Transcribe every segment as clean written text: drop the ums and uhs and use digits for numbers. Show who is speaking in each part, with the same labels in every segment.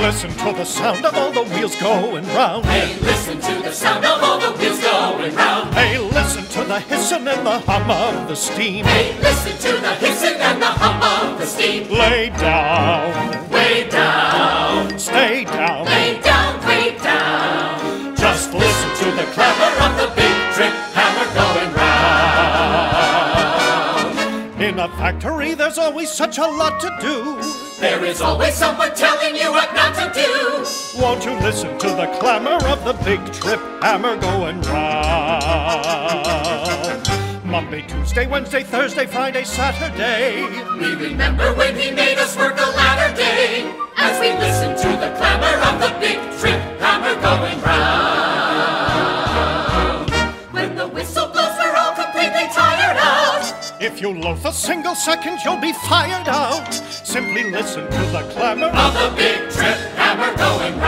Speaker 1: listen to the sound of all the wheels going round.
Speaker 2: Hey, listen to the sound of all the wheels going round.
Speaker 1: Hey, listen to the hissing and the hum of the steam.
Speaker 2: Hey, listen to the hissing and the hum of the steam.
Speaker 1: Lay down,
Speaker 2: way down,
Speaker 1: stay down,
Speaker 2: lay down, way down.
Speaker 1: just listen to the clamor
Speaker 2: Clamor of the big trip hammer going round.
Speaker 1: In a factory there's always such a lot to do.
Speaker 2: There is always someone telling you what not to do.
Speaker 1: Won't you listen to the clamor of the big trip hammer going round? Monday, Tuesday, Wednesday, Thursday, Friday, Saturday.
Speaker 2: We remember when he made us work a latter day, as we listen to the clamor of the big trip hammer going round. When the whistle blows, we're all completely tired out.
Speaker 1: If you loaf a single second, you'll be fired out. Simply listen to the clamor
Speaker 2: Of the big trip hammer going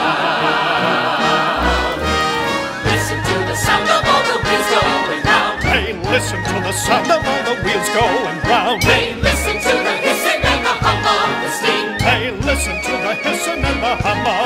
Speaker 2: round. Listen to the sound of all the wheels going round.
Speaker 1: Hey, listen to the sound of all the wheels going round.
Speaker 2: Hey, listen to the hissing and the hum of the steam.
Speaker 1: Hey, listen to the hissing and the hum of